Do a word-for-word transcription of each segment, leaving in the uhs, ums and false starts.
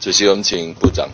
主席，我们请部长。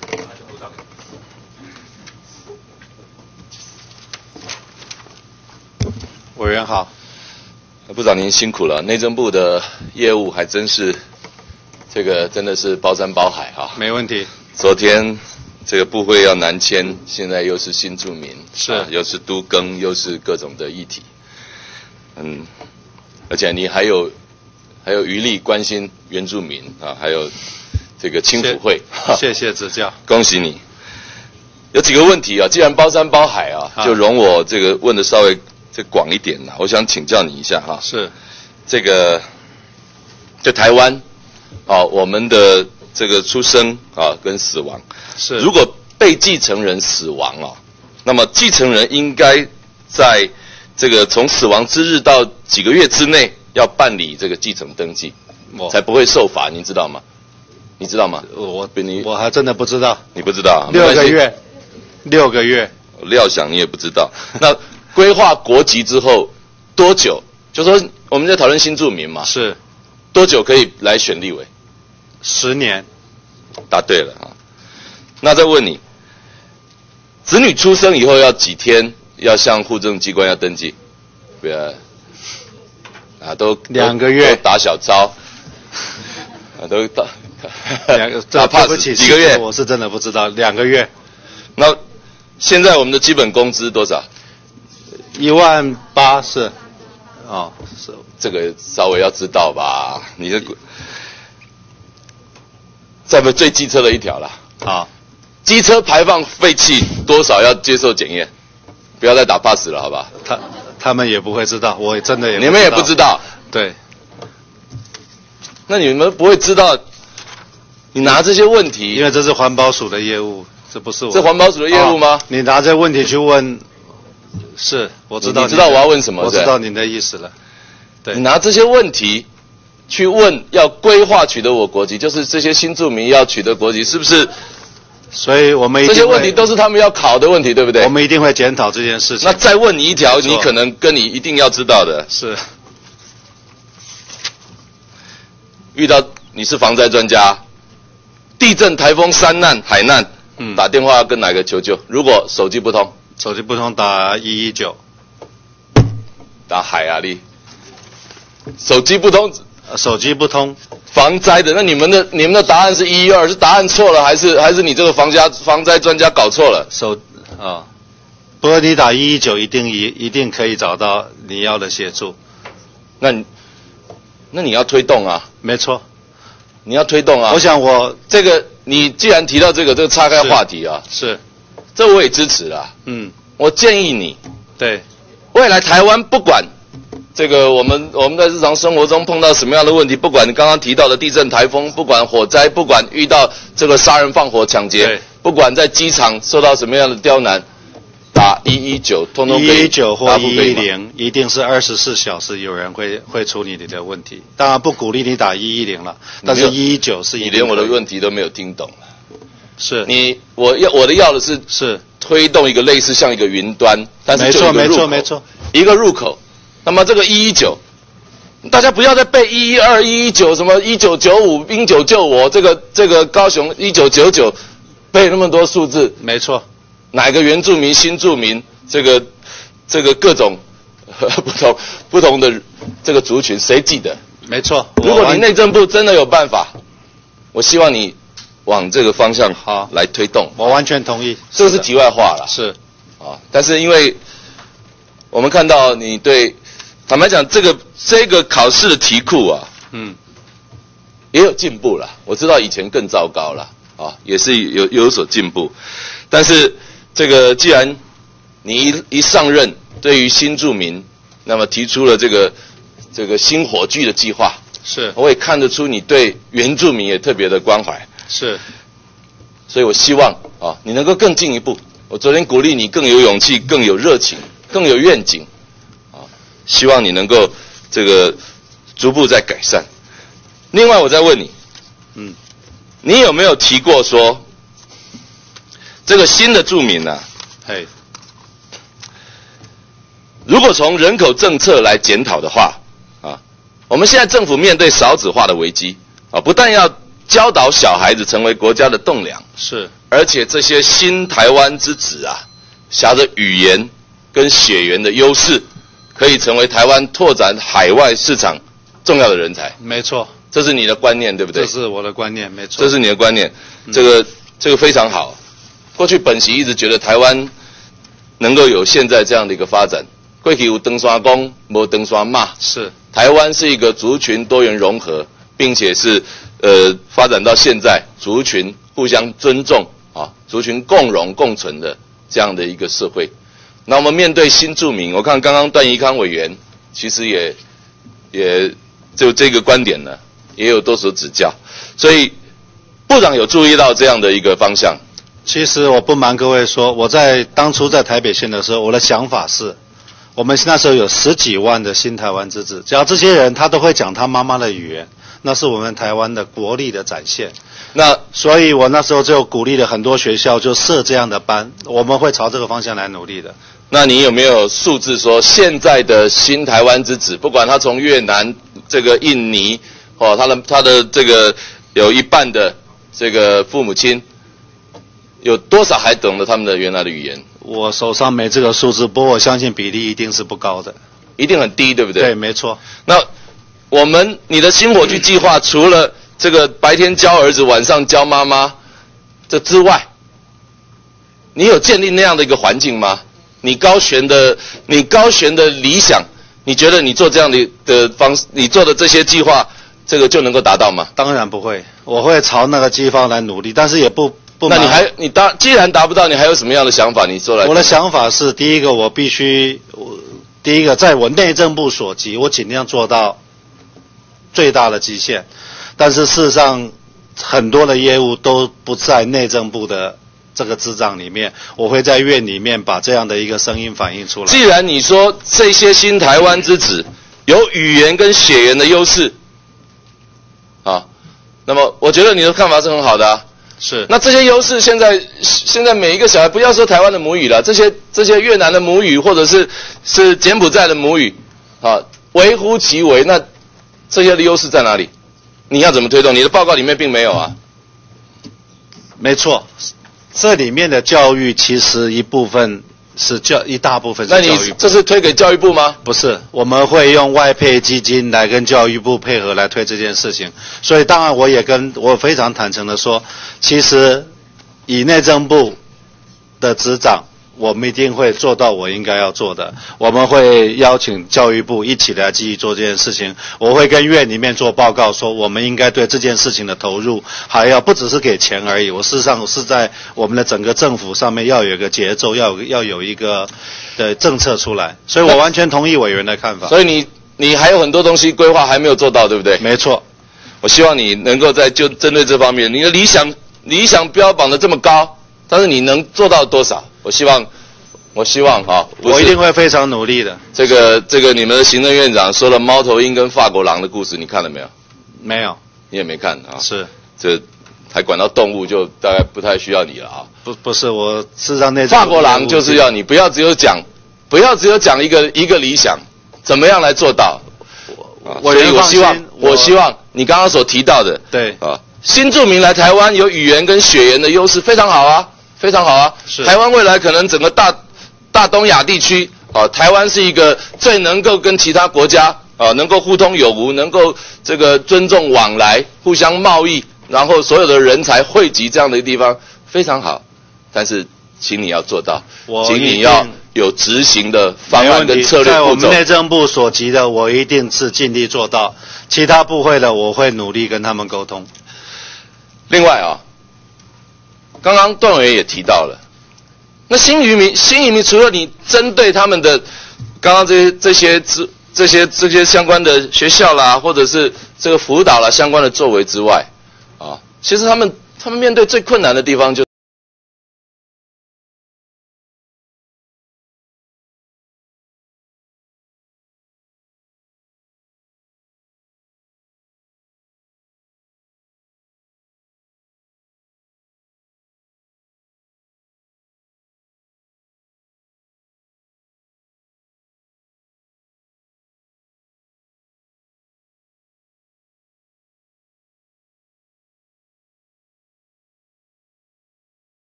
委员好， 部长您辛苦了，内政部的业务还真是，这个真的是包山包海啊。 没问题。 昨天这个部会要南迁，现在又是新住民， 是、 啊，又是都更，又是各种的议题，嗯，而且你还有还有余力关心原住民啊，还有这个青辅会， 谢谢指教， 恭喜你。有几个问题啊，既然包山包海啊， 啊就容我这个问的稍微这广一点啦。我想请教你一下哈， 是这个在台湾啊，我们的这个出生啊跟死亡， 是， 如果被继承人死亡啊，那么继承人应该在这个从死亡之日到几个月之内要办理这个继承登记，才不会受罚，您知道吗？你知道吗？ 我你我还真的不知道， 你不知道， 六个月，六个月， 料想你也不知道。那规划国籍之后多久？就说我们在讨论新住民嘛， 是多久可以来选立委？ 十年。 答对了啊。那再问你，子女出生以后要几天要向户政机关要登记？不要啊，都两个月， 都打小抄啊，都打两个， 打 pass 对不起， 几个月？ 我是真的不知道，两个月。 那现在我们的基本工资多少？ 一万八是，哦，是这个稍微要知道吧？你这再不最机车的一条啦。 好， 机车排放废气多少要接受检验？不要再打 pass 了，好吧？ 他他们也不会知道，我真的也不知道你们也不知道。 对。 那你们不会知道？你拿这些问题， 因为这是环保署的业务，这不是我。 这环保署的业务吗？ 哦、你拿这问题去问，是我知道 你, 你知道我要问什么？ 我知道您的意思了。对， 你拿这些问题去问要规划取得我国籍，就是这些新住民要取得国籍，是不是？ 所以我们一定这些问题都是他们要考的问题，对不对？ 我们一定会检讨这件事情。 那再问你一条，你可能跟你一定要知道的是， 遇到你是防灾专家。地震、台风、山难、海难，嗯，打电话要跟哪个求救？如果手机不通， 手机不通打一一九， 打海啊力。手机不通， 手机不通， 防灾的，那你们的你们的答案是一一二，是答案错了，还是还是你这个防家防灾专家搞错了？ 手啊、哦，不过你打一一九一定一一定可以找到你要的协助。 那你那你要推动啊， 没错。 你要推动啊！ 我想我这个，你既然提到这个，这个岔开话题啊， 是，是这我也支持啊。嗯，我建议你， 对， 未来台湾不管这个我们我们在日常生活中碰到什么样的问题，不管你刚刚提到的地震、台风，不管火灾，不管遇到这个杀人放火、抢劫，不管在机场受到什么样的刁难，打一一九，通通可以一一九或一一零，一定是二十四小时有人会会处理你的问题。当然不鼓励你打一一零了，但是一一九是一定。 你连我的问题都没有听懂了。 是你我要我的要的是是推动一个类似像一个云端，但是就一个入口， 没错没错一个入口。那么这个一一九，大家不要再背一一二、一一九什么一九九五、英九救我，这个这个高雄一九九九，背那么多数字， 没错。 哪个原住民、新住民，这个这个各种呵不同不同的这个族群，谁记得？ 没错。 如果你内政部真的有办法，我希望你往这个方向好来推动。 我完全同意。 这个是题外话了。 是啊，但是因为我们看到你对，坦白讲，这个这个考试的题库啊，嗯，也有进步了。我知道以前更糟糕了啊，也是有有所进步，但是。这个既然你一一上任，对于新住民，那么提出了这个这个新火炬的计划， 是， 我也看得出你对原住民也特别的关怀， 是， 所以我希望啊，你能够更进一步。我昨天鼓励你更有勇气、更有热情、更有愿景，啊，希望你能够这个逐步在改善。另外，我再问你，嗯，你有没有提过说？这个新的住民啊，嘿，如果从人口政策来检讨的话，啊，我们现在政府面对少子化的危机，啊，不但要教导小孩子成为国家的栋梁。 是， 而且这些新台湾之子啊，挟着语言跟血缘的优势，可以成为台湾拓展海外市场重要的人才。 没错， 这是你的观念，对不对？ 这是我的观念，没错。 这是你的观念，这个、嗯、这个非常好。过去本席一直觉得台湾能够有现在这样的一个发展，过去有登山公，没登山骂。 是， 台湾是一个族群多元融合，并且是呃发展到现在族群互相尊重啊，族群共荣共存的这样的一个社会。那我们面对新住民，我看刚刚段宜康委员其实也也就这个观点呢，也有多所指教。所以部长有注意到这样的一个方向。 其实我不瞒各位说，我在当初在台北县的时候，我的想法是，我们那时候有十几万的新台湾之子，只要这些人他都会讲他妈妈的语言，那是我们台湾的国力的展现。那所以我那时候就鼓励了很多学校就设这样的班，我们会朝这个方向来努力的。 那你有没有数字说，现在的新台湾之子，不管他从越南、这个印尼，哦，他的他的这个有一半的这个父母亲，有多少还懂得他们的原来的语言？ 我手上没这个数字，不过我相信比例一定是不高的， 一定很低，对不对？ 对，没错。 那我们你的新火炬计划，除了这个白天教儿子，晚上教妈妈这之外，你有建立那样的一个环境吗？你高悬的，你高悬的理想，你觉得你做这样的的方式，你做的这些计划，这个就能够达到吗？ 当然不会，我会朝那个计划来努力，但是也不不。 那你还你当既然达不到，你还有什么样的想法？你说来。 我的想法是，第一个我必须，我第一个在我内政部所及，我尽量做到最大的极限，但是事实上很多的业务都不在内政部的这个执掌里面，我会在院里面把这样的一个声音反映出来。 既然你说这些新台湾之子有语言跟血缘的优势，啊，那么我觉得你的看法是很好的啊。 是。 那这些优势现在现在每一个小孩，不要说台湾的母语了，这些这些越南的母语或者是是柬埔寨的母语，啊，微乎其微。那这些的优势在哪里？你要怎么推动？你的报告里面并没有啊。 没错。这里面的教育其实一部分是教，一大部分是教育部。 那你这是推给教育部吗？ 不是，我们会用外配基金来跟教育部配合来推这件事情。所以当然我也跟我非常坦诚的说，其实以内政部的执掌，我们一定会做到我应该要做的。我们会邀请教育部一起来继续做这件事情。我会跟院里面做报告，说我们应该对这件事情的投入，还要不只是给钱而已。我事实上是在我们的整个政府上面要有一个节奏，要有要有一个的政策出来。所以我完全同意委员的看法。 所以你你还有很多东西规划还没有做到，对不对？ 没错。 我希望你能够在就针对这方面，你的理想理想标榜的这么高，但是你能做到多少？我希望，我希望啊， 我一定会非常努力的。 这个这个，你们的行政院长说了猫头鹰跟法国狼的故事，你看了没有？ 没有， 你也没看啊？ 是， 这还管到动物，就大概不太需要你了啊。 不，不是，我是让那法国狼就是要你不要只有讲，不要只有讲一个一个理想，怎么样来做到？我所以我希望，我希望你刚刚所提到的， 对啊，新住民来台湾有语言跟血缘的优势，非常好啊。非常好啊！ 是台湾未来可能整个大大东亚地区啊，台湾是一个最能够跟其他国家啊能够互通有无，能够这个尊重往来、互相贸易，然后所有的人才汇集这样的一个地方，非常好。但是，请你要做到，请你要有执行的方案跟策略步骤。 在我们内政部所及的，我一定是尽力做到；其他部会的，我会努力跟他们沟通。 另外啊。刚刚段委员也提到了，那新移民新移民除了你针对他们的刚刚这些这些这些这些相关的学校啦，或者是这个辅导啦相关的作为之外，啊，其实他们他们面对最困难的地方就